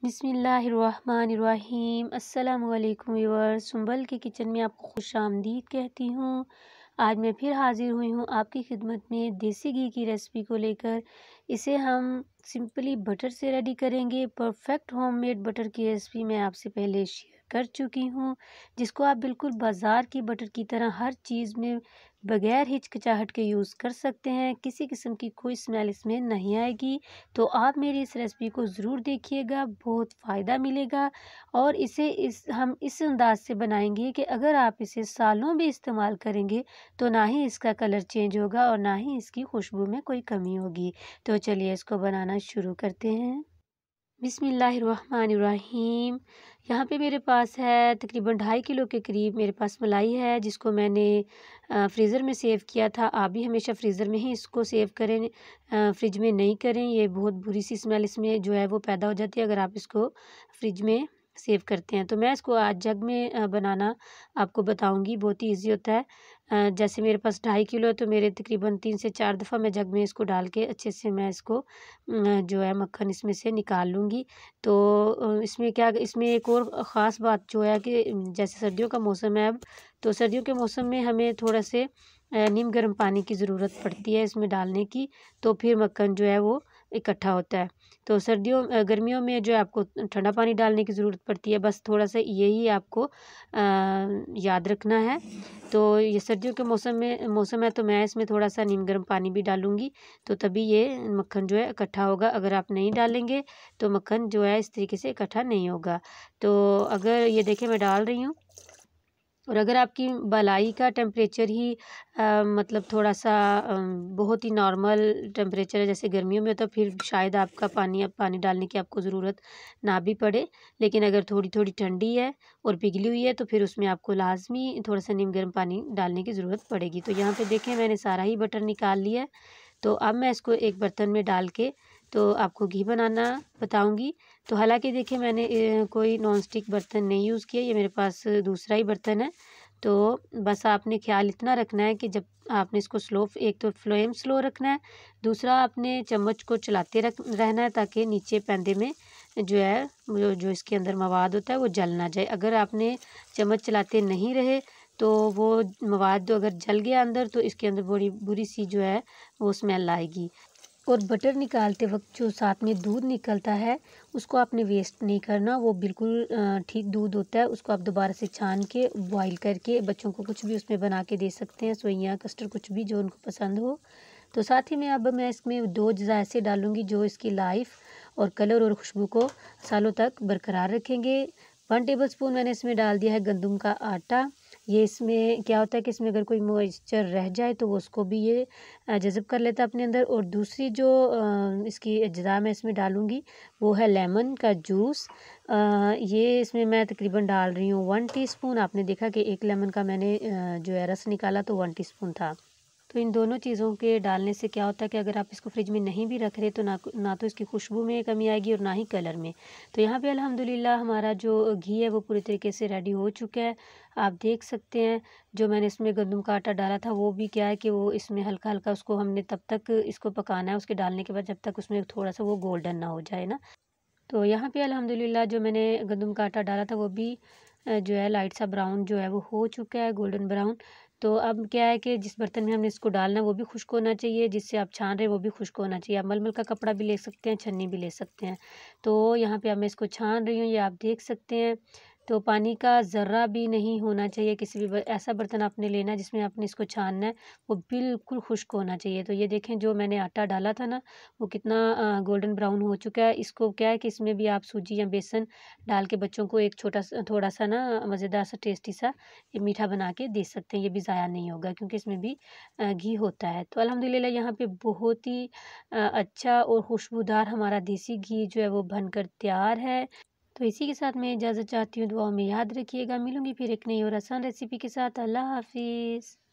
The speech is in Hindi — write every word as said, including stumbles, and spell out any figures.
बिस्मिल्लाहिर्रहमानिर्रहीम। अस्सलामुअलैकुम व्यूअर्स, सुंबल के किचन में आपको खुशामदीद कहती हूँ। आज मैं फिर हाज़िर हुई हूँ आपकी खिदमत में देसी घी की रेसिपी को लेकर। इसे हम सिंपली बटर से रेडी करेंगे। परफेक्ट होममेड बटर की रेसिपी मैं आपसे पहले शेयर कर चुकी हूँ, जिसको आप बिल्कुल बाज़ार की बटर की तरह हर चीज़ में बगैर हिचकिचाहट के यूज़ कर सकते हैं। किसी किस्म की कोई स्मेल इसमें नहीं आएगी। तो आप मेरी इस रेसिपी को ज़रूर देखिएगा, बहुत फ़ायदा मिलेगा। और इसे इस हम इस अंदाज़ से बनाएंगे कि अगर आप इसे सालों भी इस्तेमाल करेंगे तो ना ही इसका कलर चेंज होगा और ना ही इसकी खुशबू में कोई कमी होगी। तो चलिए इसको बनाना शुरू करते हैं। बिस्मिल्लाहिर्रहमानिर्रहीम। यहाँ पे मेरे पास है तकरीबन ढाई किलो के करीब मेरे पास मलाई है, जिसको मैंने फ्रीज़र में सेव किया था। आप भी हमेशा फ्रीज़र में ही इसको सेव करें, फ्रिज में नहीं करें। ये बहुत बुरी सी स्मेल इसमें जो है वो पैदा हो जाती है अगर आप इसको फ्रिज में सेव करते हैं। तो मैं इसको आज जग में बनाना आपको बताऊंगी, बहुत ही ईजी होता है। जैसे मेरे पास ढाई किलो है तो मेरे तकरीबन तीन से चार दफ़ा मैं जग में इसको डाल के अच्छे से मैं इसको जो है मक्खन इसमें से निकाल लूँगी। तो इसमें क्या इसमें एक और ख़ास बात जो है कि जैसे सर्दियों का मौसम है अब, तो सर्दियों के मौसम में हमें थोड़ा से नीम गर्म पानी की ज़रूरत पड़ती है इसमें डालने की, तो फिर मक्खन जो है वो इकट्ठा होता है। तो सर्दियों गर्मियों में जो है आपको ठंडा पानी डालने की ज़रूरत पड़ती है, बस थोड़ा सा यही आपको आ, याद रखना है। तो ये सर्दियों के मौसम में मौसम है तो मैं इसमें थोड़ा सा नीम गर्म पानी भी डालूँगी, तो तभी ये मक्खन जो है इकट्ठा होगा। अगर आप नहीं डालेंगे तो मक्खन जो है इस तरीके से इकट्ठा नहीं होगा। तो अगर ये देखें मैं डाल रही हूँ, और अगर आपकी मलाई का टेम्परेचर ही आ, मतलब थोड़ा सा आ, बहुत ही नॉर्मल टेम्परेचर है जैसे गर्मियों में, तो फिर शायद आपका पानी अब पानी डालने की आपको ज़रूरत ना भी पड़े। लेकिन अगर थोड़ी थोड़ी ठंडी है और पिघली हुई है तो फिर उसमें आपको लाजमी थोड़ा सा नीम गर्म पानी डालने की ज़रूरत पड़ेगी। तो यहाँ पे देखें मैंने सारा ही बटर निकाल लिया है। तो अब मैं इसको एक बर्तन में डाल के तो आपको घी बनाना बताऊंगी। तो हालांकि देखिए मैंने कोई नॉन स्टिक बर्तन नहीं यूज़ किया, ये मेरे पास दूसरा ही बर्तन है। तो बस आपने ख्याल इतना रखना है कि जब आपने इसको स्लो, एक तो फ्लेम स्लो रखना है, दूसरा आपने चम्मच को चलाते रख रहना है ताकि नीचे पैंदे में जो है जो जो इसके अंदर मवाद होता है वो जल ना जाए। अगर आपने चम्मच चलाते नहीं रहे तो वो मवाद अगर जल गया अंदर तो इसके अंदर बड़ी बुरी सी जो है वो स्मेल आएगी। और बटर निकालते वक्त जो साथ में दूध निकलता है उसको आपने वेस्ट नहीं करना, वो बिल्कुल ठीक दूध होता है। उसको आप दोबारा से छान के बॉईल करके बच्चों को कुछ भी उसमें बना के दे सकते हैं, सोइयाँ कस्टर्ड कुछ भी जो उनको पसंद हो। तो साथ ही में अब मैं इसमें दो अज़्ज़ा ऐसे डालूँगी जो इसकी लाइफ और कलर और खुशबू को सालों तक बरकरार रखेंगे। वन टेबल स्पून मैंने इसमें डाल दिया है गंदम का आटा। ये इसमें क्या होता है कि इसमें अगर कोई मॉइस्चर रह जाए तो वो उसको भी ये जज़ब कर लेता है अपने अंदर। और दूसरी जो इसकी अज्जा मैं इसमें डालूँगी वो है लेमन का जूस। ये इसमें मैं तकरीबन डाल रही हूँ वन टीस्पून। आपने देखा कि एक लेमन का मैंने जो है रस निकाला तो वन टीस्पून था। तो इन दोनों चीज़ों के डालने से क्या होता है कि अगर आप इसको फ्रिज में नहीं भी रख रहे तो ना ना तो इसकी खुशबू में कमी आएगी और ना ही कलर में। तो यहाँ पे अल्हम्दुलिल्लाह हमारा जो घी है वो पूरी तरीके से रेडी हो चुका है। आप देख सकते हैं जो मैंने इसमें गंदम का आटा डाला था वो भी क्या है कि वो इसमें हल्का हल्का उसको हमने तब तक इसको पकाना है उसके डालने के बाद जब तक उसमें थोड़ा सा वो गोल्डन ना हो जाए ना। तो यहाँ पे अल्हम्दुलिल्लाह जो मैंने गंदम का आटा डाला था वो भी जो है लाइट सा ब्राउन जो है वो हो चुका है, गोल्डन ब्राउन। तो अब क्या है कि जिस बर्तन में हमने इसको डालना है वो भी खुश्क होना चाहिए, जिससे आप छान रहे हैं वो भी खुश्क होना चाहिए। आप मलमल का कपड़ा भी ले सकते हैं, छन्नी भी ले सकते हैं। तो यहाँ पे अब मैं इसको छान रही हूँ, ये आप देख सकते हैं। तो पानी का ज़र्रा भी नहीं होना चाहिए, किसी भी ऐसा बर्तन आपने लेना है जिसमें आपने इसको छानना है वो बिल्कुल खुश्क होना चाहिए। तो ये देखें जो मैंने आटा डाला था ना वो कितना गोल्डन ब्राउन हो चुका है। इसको क्या है कि इसमें भी आप सूजी या बेसन डाल के बच्चों को एक छोटा सा थोड़ा सा ना मज़ेदार सा टेस्टी सा ये मीठा बना के दे सकते हैं। ये भी ज़ाया नहीं होगा क्योंकि इसमें भी घी होता है। तो अल्हम्दुलिल्लाह यहाँ पे बहुत ही अच्छा और खुशबूदार हमारा देसी घी जो है वो बनकर तैयार है। तो इसी के साथ मैं इजाज़त चाहती हूँ, दुआओं में याद रखिएगा। मिलूँगी फिर एक नई और आसान रेसिपी के साथ। अल्लाह हाफ़िज़।